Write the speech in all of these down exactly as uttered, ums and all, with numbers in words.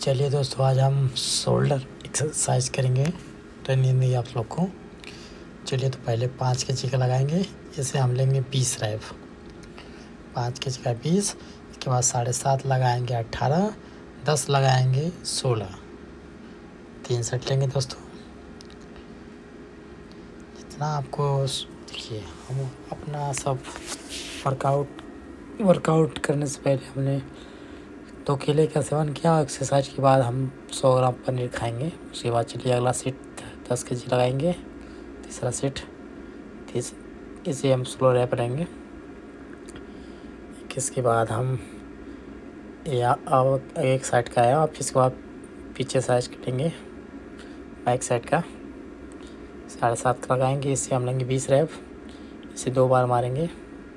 चलिए दोस्तों, आज हम शोल्डर एक्सरसाइज करेंगे। ट्रेनिंग दी आप लोग को। चलिए तो पहले पाँच के जी का लगाएंगे। इसे हम लेंगे बीस रैप। पाँच के जी का बीस, इसके बाद साढ़े सात लगाएंगे अट्ठारह, दस लगाएंगे सोलह। तीन सेट लेंगे दोस्तों। जितना आपको देखिए, हम अपना सब वर्कआउट वर्कआउट करने से पहले हमने दो केले का सेवन किया। एक्सरसाइज के बाद हम सौ ग्राम पनीर खाएंगे। उसके बाद चलिए अगला सेट दस के जी लगाएंगे। तीसरा सेट तीस इसे हम स्लो रैप रहेंगे। इसके बाद हम या अब एक साइड का है, अब इसके बाद पीछे साइड करेंगे बैक साइड का। साढ़े सात का लगाएंगे। इससे हम लेंगे बीस रैप। इसे दो बार मारेंगे।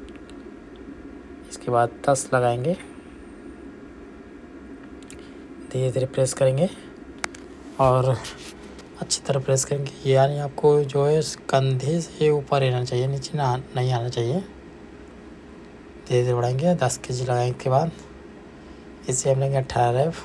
इसके बाद दस लगाएंगे। धीरे धीरे प्रेस करेंगे और अच्छी तरह प्रेस करेंगे। यानी आपको जो है कंधे से ऊपर रहना चाहिए, नीचे ना नहीं आना चाहिए। धीरे धीरे बढ़ाएंगे। दस के जी लगाने के बाद इसे हम लेंगे अट्ठारह रैप।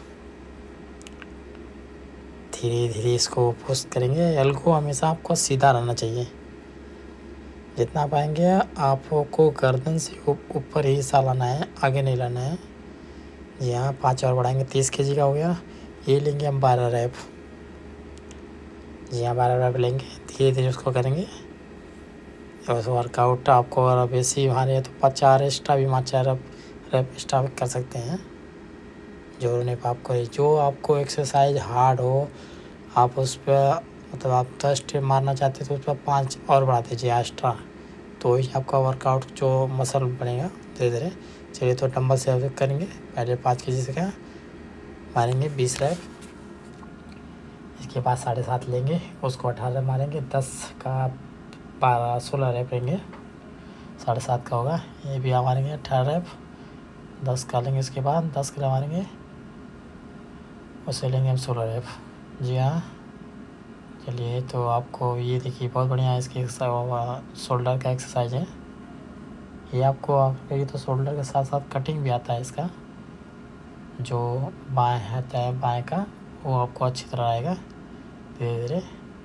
धीरे धीरे इसको पुश करेंगे। एल्बो हमेशा आपको सीधा रहना चाहिए। जितना पाएंगे आपको गर्दन से ऊपर ही हिस्सा लाना है, आगे नहीं लाना है। जी हाँ, पाँच और बढ़ाएंगे। तीस के जी का हो गया। ये लेंगे हम बारह रैप। जी हाँ, बारह रैप लेंगे। धीरे धीरे उसको करेंगे। बस वर्कआउट आपको अगर बेसी भारी है तो पचास एक्स्ट्रा भी चार रैप रैप एक्स्ट्रा कर सकते हैं। जोर नहीं पाप करें। जो आपको एक्सरसाइज हार्ड हो, आप उस पर मतलब आप दस स्टेप मारना चाहते तो उस पर पाँच और बढ़ा दीजिए एक्स्ट्रा, तो ही आपका वर्कआउट जो मसल बनेगा धीरे धीरे। चलिए तो डंबल से करेंगे। पहले पाँच के जी से क्या मारेंगे बीस रैप। इसके बाद साढ़े सात लेंगे, उसको अठारह मारेंगे। दस का बारह सोलह रैप लेंगे। साढ़े सात का होगा, ये भी हम मारेंगे अठारह रैप। दस का लेंगे। इसके बाद दस का मारेंगे, उसे लेंगे हम सोलह रैप। जी हाँ, चलिए तो आपको ये देखिए बहुत बढ़िया इसकी शोल्डर का एक्सरसाइज है। ये आपको ये तो शोल्डर के साथ साथ कटिंग भी आता है। इसका जो बाएं हाथ है बाएं का, वो आपको अच्छी तरह आएगा। धीरे धीरे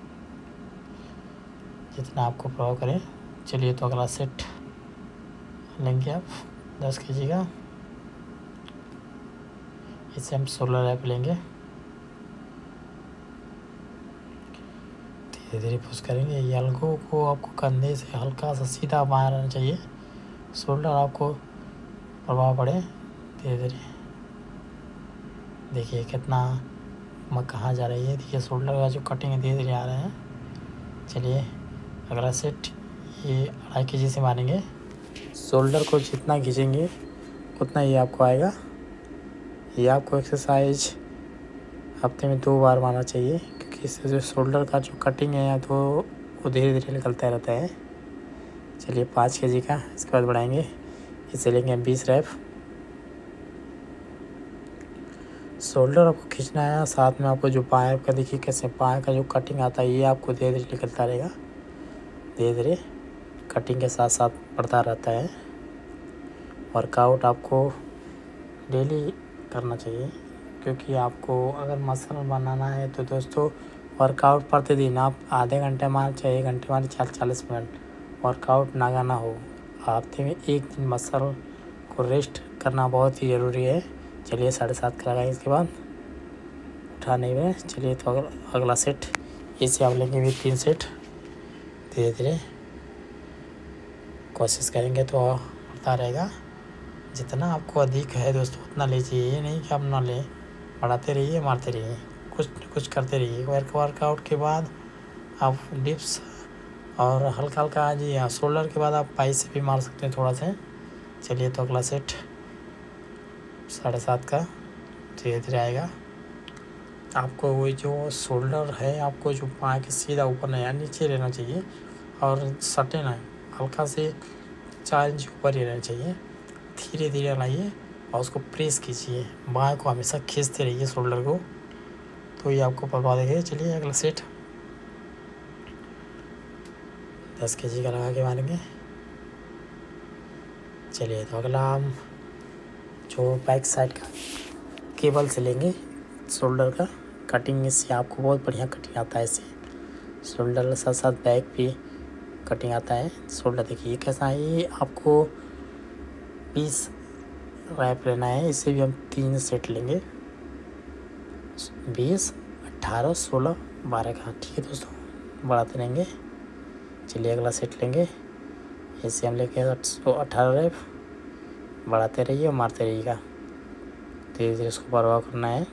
जितना आपको प्रभाव करें। चलिए तो अगला सेट लेंगे आप दस के जी का। इसे हम सोलह रैप लेंगे। धीरे धीरे पुश करेंगे। ये एल्बो को आपको कंधे से हल्का सा सीधा बाहर रहना चाहिए। शोल्डर आपको प्रभाव पड़े। धीरे धीरे देखिए कितना मैं कहाँ जा रही है। देखिए शोल्डर का जो कटिंग है धीरे धीरे आ रहे हैं। चलिए अगला सेट ये अढ़ाई के जी से मारेंगे। शोल्डर को जितना खींचेंगे उतना ही आपको आएगा। ये आपको एक्सरसाइज हफ्ते में दो बार मारना चाहिए, क्योंकि इससे जो शोल्डर का जो कटिंग है तो वो धीरे धीरे निकलता रहता है। चलिए पाँच के जी का, इसके बाद बढ़ाएंगे। इसे लेंगे हम बीस रैप। शोल्डर आपको खींचना है, साथ में आपको जो पाए का देखिए कैसे पाए का जो कटिंग आता है, ये आपको धीरे धीरे निकलता रहेगा। धीरे धीरे कटिंग के साथ साथ बढ़ता रहता है। वर्कआउट आपको डेली करना चाहिए, क्योंकि आपको अगर मसल बनाना है तो दोस्तों वर्कआउट प्रतिदिन आप आधे घंटे मार चाहे एक घंटे मार चार चालीस मिनट वर्कआउट ना करना हो। हफ्ते में एक दिन मसल को रेस्ट करना बहुत ही ज़रूरी है। चलिए साढ़े सात का लगाएंगे। इसके बाद उठा नहीं है। चलिए तो अगला सेट इसे आप लेंगे भी तीन सेट। धीरे धीरे कोशिश करेंगे तो बढ़ता रहेगा। जितना आपको अधिक है दोस्तों उतना लीजिए। ये नहीं कि आप ना लें, बढ़ाते रहिए, मारते रहिए, कुछ कुछ करते रहिए। वर्क वर्कआउट के बाद आप डिप्स और हल्का हल्का जी हाँ शोल्डर के बाद आप पाई से भी मार सकते हैं थोड़ा सा। चलिए तो अगला सेट साढ़े सात का धीरे धीरे आएगा। आपको वो जो शोल्डर है आपको जो पाँव के सीधा ऊपर नहीं आना, नीचे रहना चाहिए और सटे ना, हल्का से चार इंच ऊपर ही रहना चाहिए। धीरे धीरे लाइए और उसको प्रेस कीजिए। बाएं को हमेशा खींचते रहिए शोल्डर को, तो ये आपको प्रभाव देगा। चलिए अगला सेट दस के जी का लगा के मारेंगे। चलिए तो अगला हम जो बैक साइड का केबल से लेंगे। शोल्डर का कटिंग, इससे आपको बहुत बढ़िया कटिंग आता है। इससे शोल्डर के साथ साथ बैक भी कटिंग आता है। शोल्डर देखिए ये कैसा है, ये आपको बीस रैप लेना है। इससे भी हम तीन सेट लेंगे, बीस, अट्ठारह, सोलह, बारह का। ठीक है दोस्तों, बढ़ाते रहेंगे। चलिए अगला सेट लेंगे। ऐसे हम लेके अट्ठारह रैप, बढ़ाते रहिए और मारते रहिएगा। धीरे धीरे इसको परवाह करना है।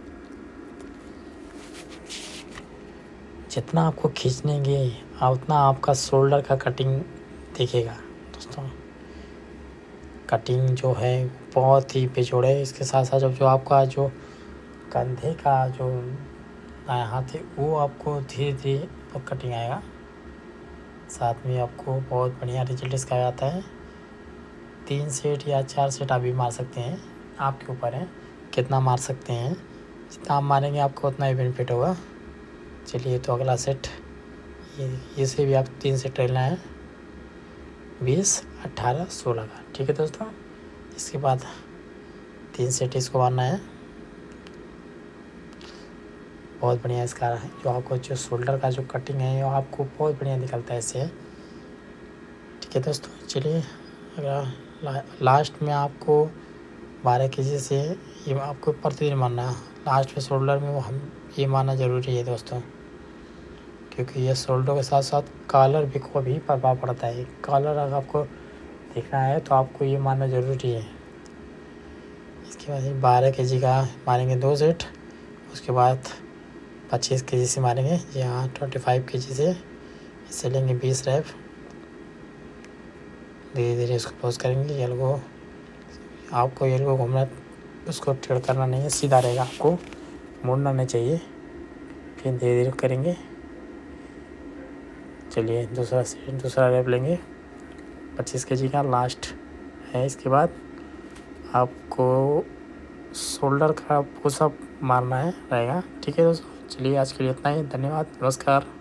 जितना आपको खींचनेंगे उतना आपका शोल्डर का कटिंग दिखेगा दोस्तों। कटिंग जो है बहुत ही बेजोड़ है। इसके साथ साथ जब जो आपका जो कंधे का जो दायां हाथ है वो आपको धीरे धीरे कटिंग आएगा। साथ में आपको बहुत बढ़िया रिजल्ट इसका आता है। तीन सेट या चार सेट आप भी मार सकते हैं, आपके ऊपर है कितना मार सकते हैं। जितना आप मारेंगे आपको उतना ही बेनिफिट होगा। चलिए तो अगला सेट, ये इसे भी आप तीन सेट लेना है, बीस, अट्ठारह, सोलह का। ठीक है दोस्तों, इसके बाद तीन सेट इसको मारना है। बहुत बढ़िया इसका जो आपको जो शोल्डर का जो कटिंग है वो आपको बहुत बढ़िया निकलता है इससे। ठीक है दोस्तों, चलिए अगर ला, लास्ट में आपको बारह के जी से ये आपको प्रतिदिन मारना है। लास्ट में शोल्डर में वो हम ये मारना ज़रूरी है दोस्तों, क्योंकि ये शोल्डर के साथ साथ कॉलर भी को भी प्रभाव पड़ता है। कॉलर अगर आपको देखना है तो आपको ये मारना ज़रूरी है। इसके बाद बारह के जी का मारेंगे दो सेट, उसके बाद पच्चीस के जी से मारेंगे। जी हाँ, ट्वेंटी फाइव के जी से इससे लेंगे बीस रैप। धीरे धीरे इसको पॉज करेंगे। एल्बो आपको एल्बो घूमना, उसको टेढ़ करना नहीं है, सीधा रहेगा, आपको मुड़ना नहीं चाहिए। फिर धीरे धीरे करेंगे। चलिए दूसरा दूसरा रैप लेंगे पच्चीस के जी का, लास्ट है। इसके बाद आपको शोल्डर का पुशअप मारना है रहेगा। ठीक है दोस्तों, चलिए आज के लिए इतना ही। धन्यवाद, नमस्कार।